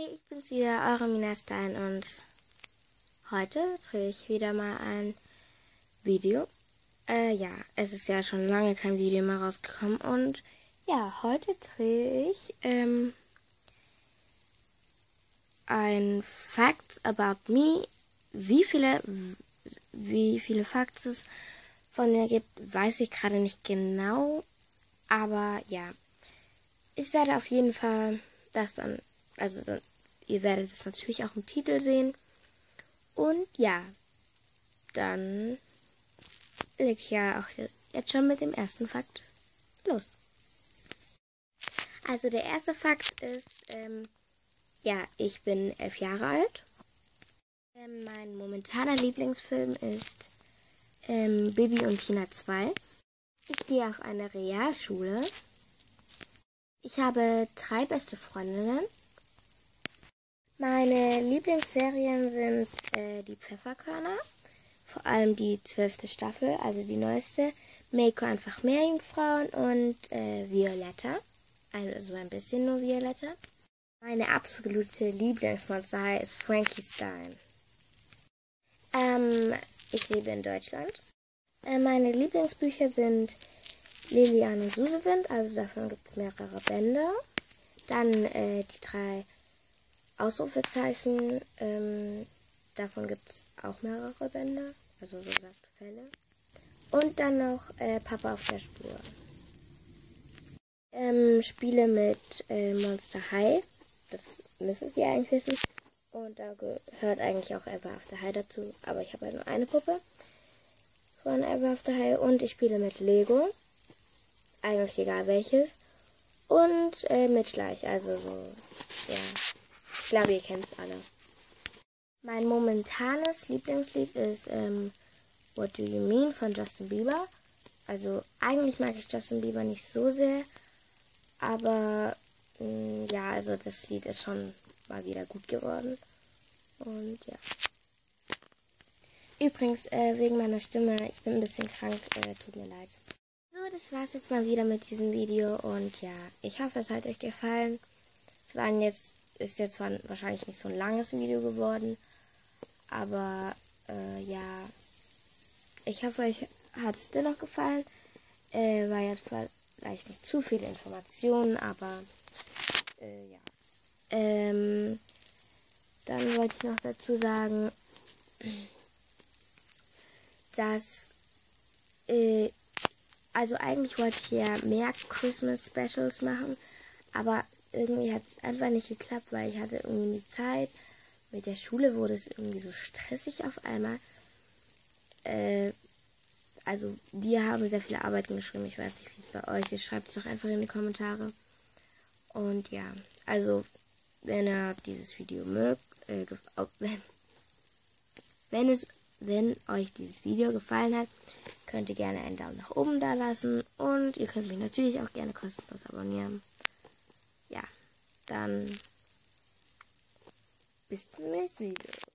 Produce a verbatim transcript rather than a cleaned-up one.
Hey, ich bin's wieder, eure Mina Stein, und heute drehe ich wieder mal ein Video. Äh, ja, es ist ja schon lange kein Video mehr rausgekommen und ja, heute drehe ich ähm, ein Facts about me. Wie viele, wie viele Facts es von mir gibt, weiß ich gerade nicht genau, aber ja, ich werde auf jeden Fall das dann, also dann, ihr werdet es natürlich auch im Titel sehen. Und ja, dann leg ich ja auch jetzt schon mit dem ersten Fakt los. Also der erste Fakt ist, ähm, ja, ich bin elf Jahre alt. Ähm, mein momentaner Lieblingsfilm ist ähm, Bibi und Tina zwei. Ich gehe auf eine Realschule. Ich habe drei beste Freundinnen. Meine Lieblingsserien sind äh, die Pfefferkörner, vor allem die zwölfte Staffel, also die neueste, Meiko einfach Meerjungfrauen und äh, Violetta, also ein bisschen nur Violetta. Meine absolute Lieblingsmonster ist Frankenstein. Ähm, ich lebe in Deutschland. Äh, meine Lieblingsbücher sind Lilian und Susewind, also davon gibt es mehrere Bände. Dann äh, die drei Ausrufezeichen, ähm, davon gibt es auch mehrere Bände, also so sagt Fälle. Und dann noch äh, Papa auf der Spur. Ähm, Spiele mit äh, Monster High, das müssen Sie eigentlich wissen. Und da gehört eigentlich auch Ever After High dazu, aber ich habe halt nur eine Puppe von Ever After High. Und ich spiele mit Lego, eigentlich egal welches. Und äh, mit Schleich, also so, ja. Ich glaube, ihr kennt es alle. Mein momentanes Lieblingslied ist ähm, What Do You Mean von Justin Bieber. Also eigentlich mag ich Justin Bieber nicht so sehr, aber mh, ja, also das Lied ist schon mal wieder gut geworden. Und ja. Übrigens, äh, wegen meiner Stimme, ich bin ein bisschen krank, äh, tut mir leid. So, das war's jetzt mal wieder mit diesem Video und ja, ich hoffe, es hat euch gefallen. Es waren jetzt, ist jetzt zwar wahrscheinlich nicht so ein langes Video geworden, aber äh, ja, ich hoffe, euch hat es dennoch gefallen. Äh, war jetzt vielleicht nicht zu viele Informationen, aber äh, ja. Ähm, dann wollte ich noch dazu sagen, dass, äh, also eigentlich wollte ich ja mehr Christmas Specials machen, aber irgendwie hat es einfach nicht geklappt, weil ich hatte irgendwie nie Zeit. Mit der Schule wurde es irgendwie so stressig auf einmal. Äh, also wir haben sehr viele Arbeiten geschrieben. Ich weiß nicht, wie es bei euch ist. Schreibt es doch einfach in die Kommentare. Und ja, also wenn ihr dieses Video mögt, äh, wenn, wenn es, wenn euch dieses Video gefallen hat, könnt ihr gerne einen Daumen nach oben da lassen und ihr könnt mich natürlich auch gerne kostenlos abonnieren. Ja, dann bis zum nächsten Video.